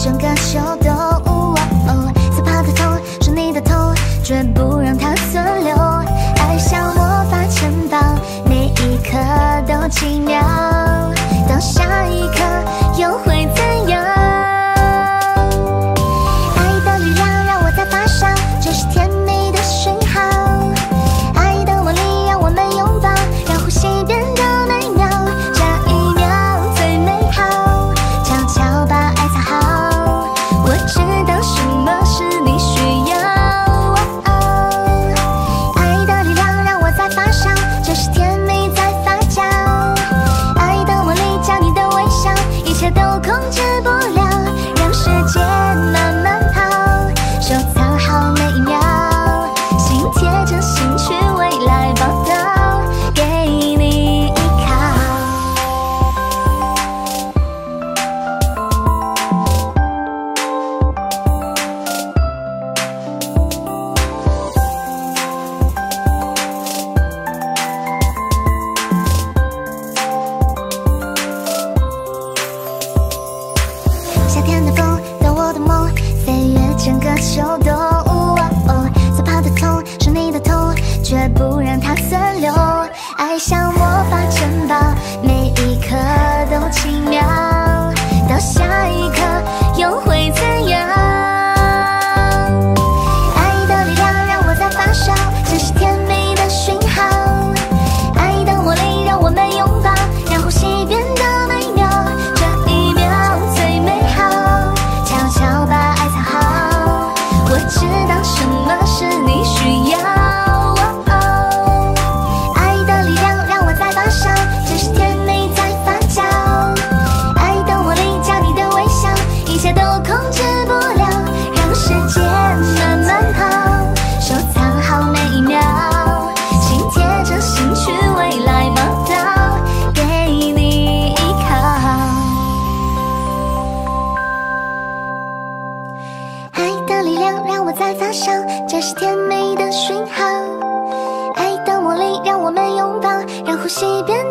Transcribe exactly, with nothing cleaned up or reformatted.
整个秋冬。哦哦，最怕的痛是你的痛，绝不让它存留。爱像魔法城堡，每一刻都奇妙，到下一刻又会怎样？爱的力量让我在发烧，这是甜蜜的讯号。爱的魔力让我们拥抱，让呼吸变得美妙。这一秒最美好，悄悄把爱藏好。我知道什么是你需要。爱的力量让我在发烧，这是甜蜜在发酵。爱的魔力将你的微笑，一切都控制不了，让时间慢慢跑，收藏好每一秒，心贴着心去未来报道，给你依靠。夏天的风到我的梦，飞越整个秋冬。哦哦，最怕的痛是你的痛，绝不让它存留。爱像魔法城堡，每一刻都奇妙，到下一刻又会怎样？爱的力量让我在发烧，这是甜蜜的讯号。爱的魔力让我们拥抱，让呼吸变得美妙。这一秒最美好，悄悄把爱藏好。我知道什么是你需要。爱的力量让我在发烧，这是甜蜜在发酵。爱的魔力将你的微笑，一切都控制不了，让时间慢慢跑，收藏好每一秒，心贴着心去未来报道，给你依靠。爱的力量让我在发烧，这是甜蜜的讯号。爱的魔力让我们拥抱，让呼吸变